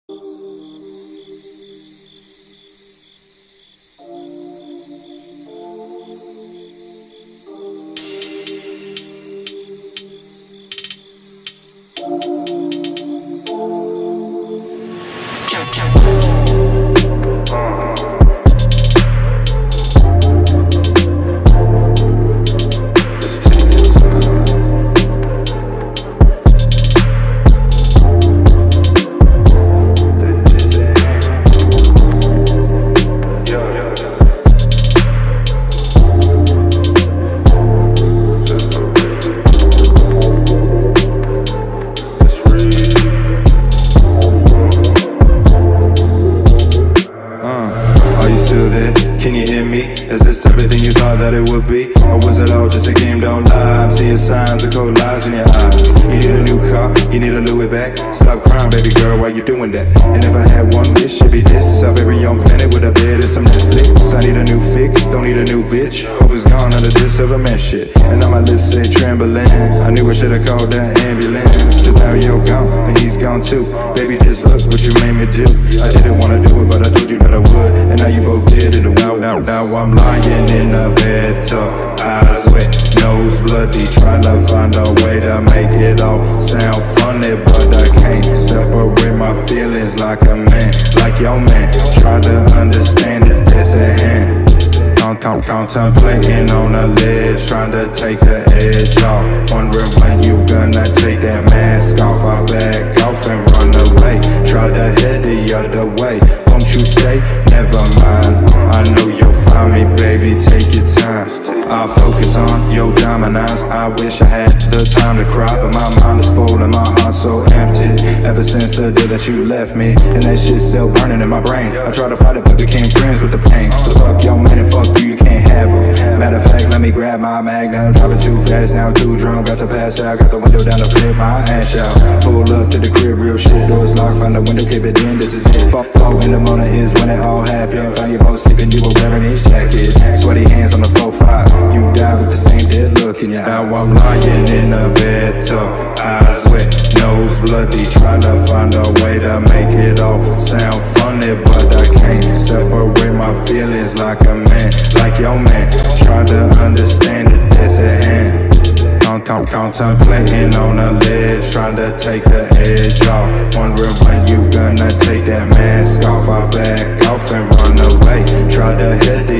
Can you hear me? Is this everything you thought that it would be? Or was it all just a game? Don't lie, I'm seeing signs of cold lies in your eyes. You need a new car, you need a Louis bag. Stop crying, baby girl, why you doing that? And if I had one wish, it'd be this: I'll bury your planet with a bed and some Netflix. I need a new fix, don't need a new bitch. Hope it's gone under this of a man shit. And now my lips say trembling. I knew I should've called that ambulance, cause now you're gone, and he's gone too. Baby, just look what you made me do. I didn't wanna do it, but I told you that I would. And now you both did it. Now I'm lying in a bathtub, eyes wet, nose bloody, trying to find a way to make it all sound funny, but I can't separate my feelings like a man, like your man. Try to understand it, death at hand. Contemplating on a ledge, trying to take the edge off. Wondering when you gonna take that mask off. I back off and run away, try to head the other way. Won't you stay? Never mind, I know you'll find me, baby, take your time. I'll focus on your diamond eyes. I wish I had the time to cry, but my mind is full and my heart's so empty. Ever since the day that you left me, and that shit's still burning in my brain. I tried to fight it but became friends with the pain. So fuck your man and fuck you, you can't have him. Matter of fact, let me grab my magnum. Driving too fast, now too drunk, got to pass out. Got the window down to flip my ass out. Pull up to the crib, real shit, doors locked. Find the window, keep it in, this is it. Fall in the morning is when it all happened. Find you both sleeping, you were wearing each jacket. Sweaty hands on the 4-5, you died with the same dead look in your eyes. Now I'm lying in a bathtub, eyes wet, nose bloody, trying to find a way to make it all sound funny, but I can't separate my feelings like a man, like your man. Try to understand it, death at hand. Contemplating on a ledge, trying to take the edge off. Wondering when you gonna take that mask off. I back off and run away, try to head